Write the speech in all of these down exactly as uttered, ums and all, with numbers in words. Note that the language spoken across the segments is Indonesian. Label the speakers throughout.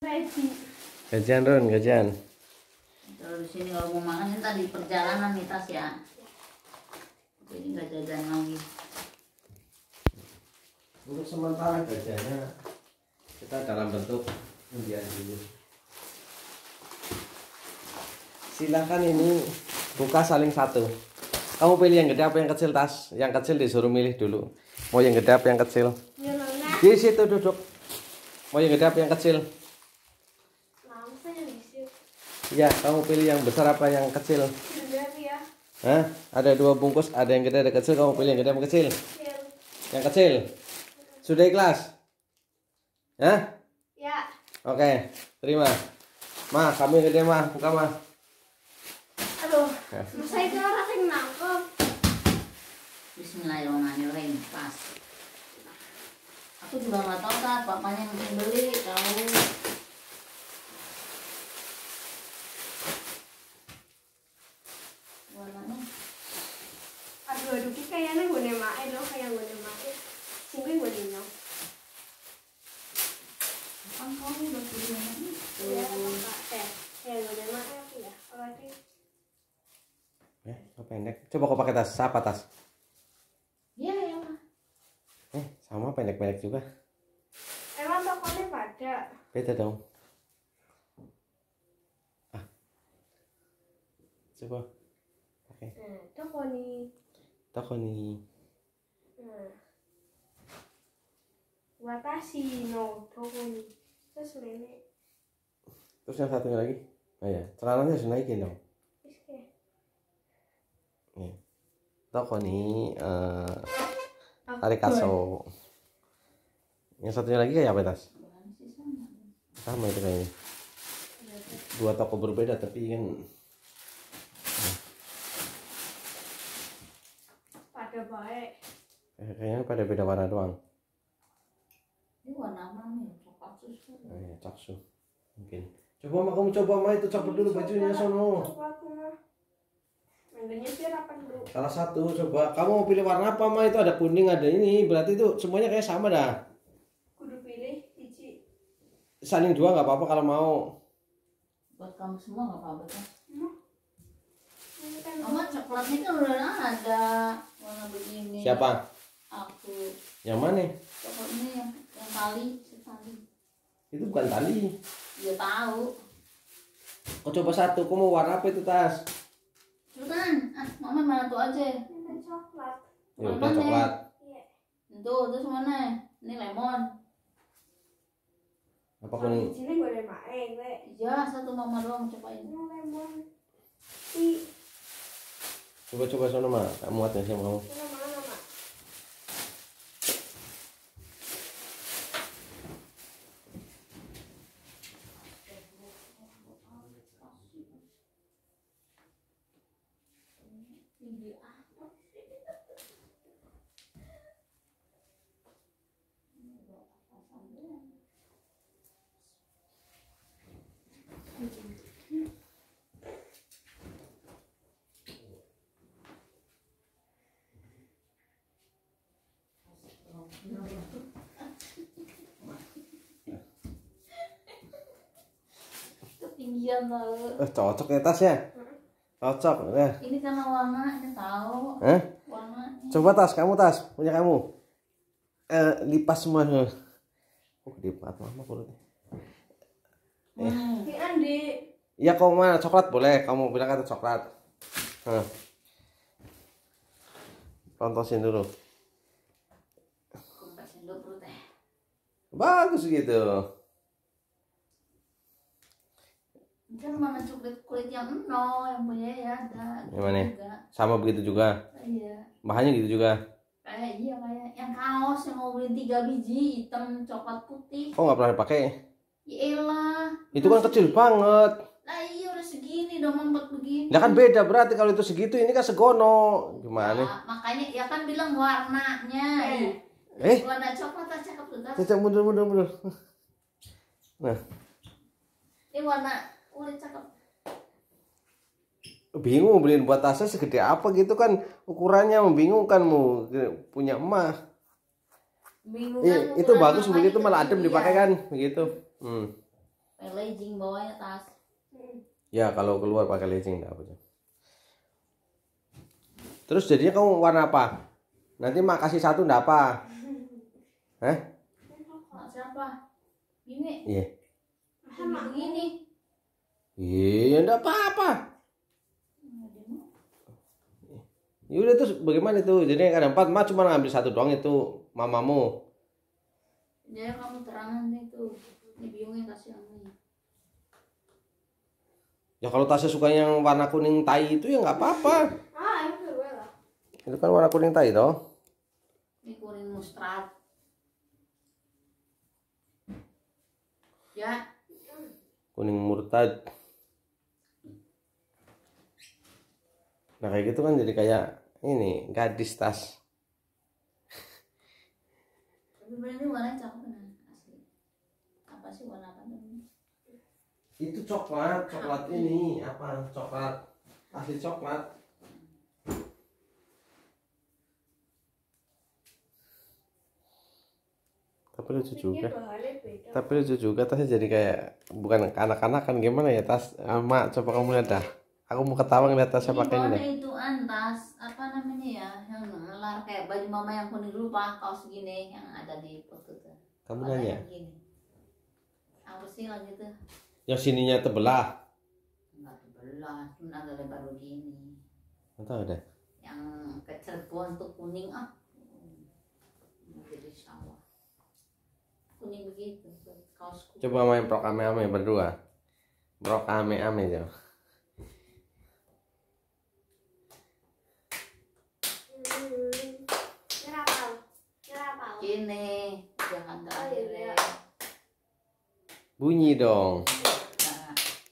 Speaker 1: Gajian Ron, gajian.
Speaker 2: Kalau di sini kalau mau makan tadi perjalanan nih Tas ya. Jadi nggak jajan lagi.
Speaker 1: Untuk sementara gajiannya kita dalam bentuk undian dulu. Silakan ini buka saling satu. Kamu pilih yang gede apa yang kecil Tas? Yang kecil disuruh milih dulu. Mau yang gede apa yang kecil? Di situ duduk. Mau yang gede apa yang kecil? Iya, kamu pilih yang besar apa yang kecil? Hah? Ada dua bungkus, ada yang gede, ada kecil. Kamu pilih yang gede apa kecil? Yang kecil. Sudah ikhlas? Hah?
Speaker 3: Ya.
Speaker 1: Oke, terima. Ma, kamu yang gede mah, buka mah.
Speaker 3: Aduh, saya itu orang yang nangkep.
Speaker 2: Bismillahirrahmanirrahim. Pas. Aku juga nggak tahu kan, bapaknya yang beli tahu. Warnanya.
Speaker 3: Aduh, aduh, kayaknya gue nemain loh, kayak gue nemain. Singgung gue nino.
Speaker 2: Kan kamu udah pilih yang ini.
Speaker 3: Iya, pak. Eh, kayak gue nemain apa ya? Kalau ini.
Speaker 1: Eh, kok pendek? Coba kau pakai tas, siapa tas?
Speaker 2: Iya, ya mah.
Speaker 1: Eh, sama pendek-pendek juga.
Speaker 3: Emang tokonya pada?
Speaker 1: Beda dong. Ah. Coba. Pakai.
Speaker 3: Nah, toko nih.
Speaker 1: Toko nih.
Speaker 3: Nah. Watashi no toko nih. Terus nenek.
Speaker 1: Terus yang satunya lagi? Oh ya, celananya harus naikin dong. Nih. Toko nih uh, tarik kaso. Yang satunya lagi kayak apa Tas? Sama itu kayaknya. Dua toko berbeda tapi kan
Speaker 3: Pada baik.
Speaker 1: eh, kayaknya pada beda warna doang.
Speaker 2: Ini warna apa nih? Coklat susu.
Speaker 1: Oh ya, caksu. Mungkin. Coba mah kamu coba mah itu copot dulu bajunya sono.
Speaker 3: Mandanya sih rapat dulu.
Speaker 1: Salah satu coba. Kamu mau pilih warna apa mah? Itu ada kuning, ada ini. Berarti itu semuanya kayak sama dah.
Speaker 3: Kudu pilih Ici.
Speaker 1: Saling dua nggak apa-apa kalau mau.
Speaker 2: Buat kamu semua nggak apa-apa kan?
Speaker 3: Hmm. Ini kan
Speaker 2: Mama coklatnya kan udah ada warna begini.
Speaker 1: Siapa?
Speaker 2: Aku.
Speaker 1: Yang mana?
Speaker 2: Coklatnya yang yang tali sekali.
Speaker 1: Itu bukan tali.
Speaker 2: Dia tahu.
Speaker 1: Kau coba satu. Kau mau warna apa itu Tas?
Speaker 2: Bukan, ah, mama mana tuh aja.
Speaker 3: ini coklat.
Speaker 1: Ya udah coklat.
Speaker 3: Iya.
Speaker 2: Tuh, terus mana? Ini lemon.
Speaker 1: Apa kuning?
Speaker 3: Di sini gue udah main, gue.
Speaker 2: Iya, satu mama doang cobain.
Speaker 3: Ini lemon. Ih,
Speaker 1: Coba-coba sono mah. Tak muat ya sama kamu.
Speaker 3: ini mana, Mak?
Speaker 2: Tinggi apa sih? Ketinggian tau.
Speaker 1: Eh, cocok ya Tas ya? Cocok. Eh.
Speaker 2: Ini karena warnanya tahu.
Speaker 1: Eh?
Speaker 2: Warnanya.
Speaker 1: Coba Tas, kamu Tas, punya kamu. Eh, lipas semuanya. Oh, gede banget mama kulitnya.
Speaker 2: Hmm.
Speaker 3: Ini Andi.
Speaker 1: Iya, kamu mana? Coklat boleh. Kamu bilang kata coklat. Hah. Tontosin dulu.
Speaker 2: Aku kasih sendok dulu teh.
Speaker 1: Bagus gitu.
Speaker 2: Ini kan mana coklat kulit yang nol yang punya ya ada.
Speaker 1: Yang mana?
Speaker 2: Juga.
Speaker 1: Sama begitu juga.
Speaker 2: Iya.
Speaker 1: Bahannya gitu juga.
Speaker 2: Kayak iya kayak yang kaos yang mau beli tiga biji hitam coklat putih.
Speaker 1: Kok nggak pernah dipakai?
Speaker 2: Ya elah.
Speaker 1: Itu kan kecil banget.
Speaker 2: Lah iya udah segini dong mampet begini.
Speaker 1: Nah kan beda berarti kalau itu segitu, ini kan segono. Gimana?
Speaker 2: Ya, makanya ya kan bilang warnanya.
Speaker 3: Eh.
Speaker 1: Eh,
Speaker 2: Warna coklat tak cakep tuh. Tas.
Speaker 1: cocok mundur mundur mundur. Nah,
Speaker 2: Ini warna kulit cakep.
Speaker 1: bingung beliin buat tasnya segede apa gitu kan, ukurannya membingungkan mu punya emak.
Speaker 2: Bingung
Speaker 1: Eh,
Speaker 2: kan
Speaker 1: itu
Speaker 2: ukuran
Speaker 1: bagus
Speaker 2: makanya
Speaker 1: begitu malah adem
Speaker 2: kecil,
Speaker 1: dipakai
Speaker 2: iya.
Speaker 1: kan begitu. Hmm.
Speaker 2: pakai legging bawahnya tas.
Speaker 1: Ya kalau keluar pakai legging enggak apa. Terus jadinya kamu warna apa? Nanti mak kasih satu enggak apa? Hah?
Speaker 2: Mak siapa? Gini.
Speaker 1: Iya.
Speaker 2: Sama begini.
Speaker 1: Iya enggak apa-apa. Ya udah terus bagaimana itu? Jadi ada empat, mak cuma ngambil satu doang itu mamamu.
Speaker 2: Jadi kamu terangan itu. Ini biungnya kasih angin.
Speaker 1: Ya kalau Tasya suka yang warna kuning tai itu ya nggak apa-apa.
Speaker 3: Ah, itu gue lah.
Speaker 1: Itu kan warna kuning tai toh.
Speaker 2: Ini kuning mustard. Ya.
Speaker 1: Kuning murtad. Nah kayak gitu kan jadi kayak ini gadis tas.
Speaker 2: Tapi bener ini warnanya cakep bener asli. Apa sih warna apa namanya?
Speaker 1: Itu coklat, coklat ini apa? Coklat asli coklat. Tapi lucu juga. Tapi lucu juga tasnya jadi kayak bukan anak-anak kan gimana ya tas? Mak coba kamu lihat dah. Aku mau ketawa ngeliat tasnya pakai ini deh.
Speaker 2: Itu antas apa namanya ya yang melar kayak baju mama yang kuning lupa kaos gini yang ada di foto tuh.
Speaker 1: Kamu
Speaker 2: Ada
Speaker 1: nanya?
Speaker 2: yang gini. Apa sih lagi tuh?
Speaker 1: Yang sininya terbelah.
Speaker 2: Enggak terbelah, cuma ada lebar begini.
Speaker 1: Nggak tahu deh.
Speaker 2: Yang kecil pun tuh kuning ah. Jadi sawah. Kuning begitu kaos.
Speaker 1: Coba main prok ame-ame berdua. Prok ame-ame jauh.
Speaker 2: Gini, jangan terakhir ya.
Speaker 1: Bunyi dong.
Speaker 2: Nah,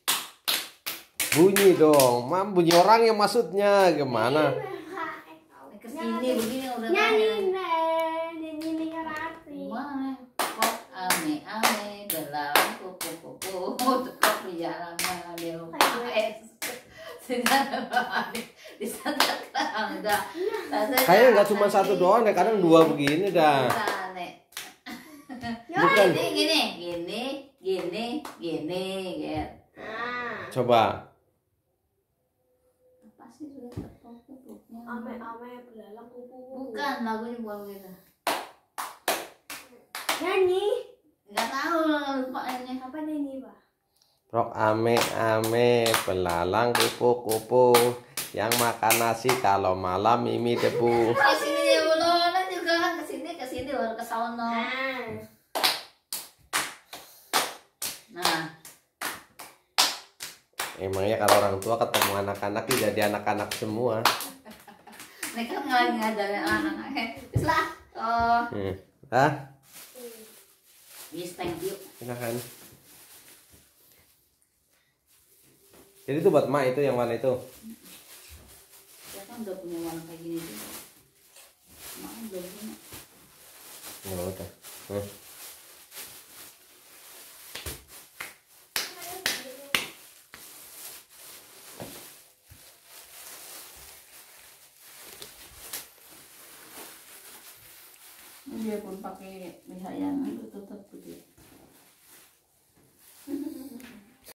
Speaker 1: Bunyi dong. Mam bunyi orang yang maksudnya gimana?
Speaker 2: kesini begini udah
Speaker 3: Nyanyi
Speaker 2: terakhir.
Speaker 3: deh, nyanyi ngerti.
Speaker 2: Mana kok ame ame belalang kupu kupu tetap di jalannya dia lupa es sedang di sana kerang dah.
Speaker 1: Kayaknya nggak cuma satu doang deh, kadang dua begini dah. Bukan.
Speaker 2: Gini gini gini gini gini gitu.
Speaker 3: Nah,
Speaker 1: Coba.
Speaker 2: Apa sih sudah terpokoknya?
Speaker 3: ame-ame belalang kupu-kupu.
Speaker 2: Bukan lagunya bukan gitu.
Speaker 3: Nyanyi.
Speaker 2: Nggak tahu lupa ini.
Speaker 3: Apa nyanyi, Pak?
Speaker 1: Prok ame-ame belalang kupu-kupu yang makan nasi kalau malam mimi debu.
Speaker 2: Kesini ya belum juga kan kesini kesini baru ke sono.
Speaker 3: Nah.
Speaker 2: Nah,
Speaker 1: Emangnya kalau orang tua ketemu anak-anak ya jadi anak-anak semua.
Speaker 2: ini kan lagi ngajarin anak-anaknya. Terus lah. Oh,
Speaker 1: Hmm. Hah?
Speaker 2: yes thank you.
Speaker 1: Silakan. Jadi itu buat mak itu yang warna itu.
Speaker 2: Ya kan udah punya warna kayak gini juga. Mak belum punya.
Speaker 1: Ya udah. Hmm.
Speaker 2: Dia pun pakai B H yang itu tetap putih.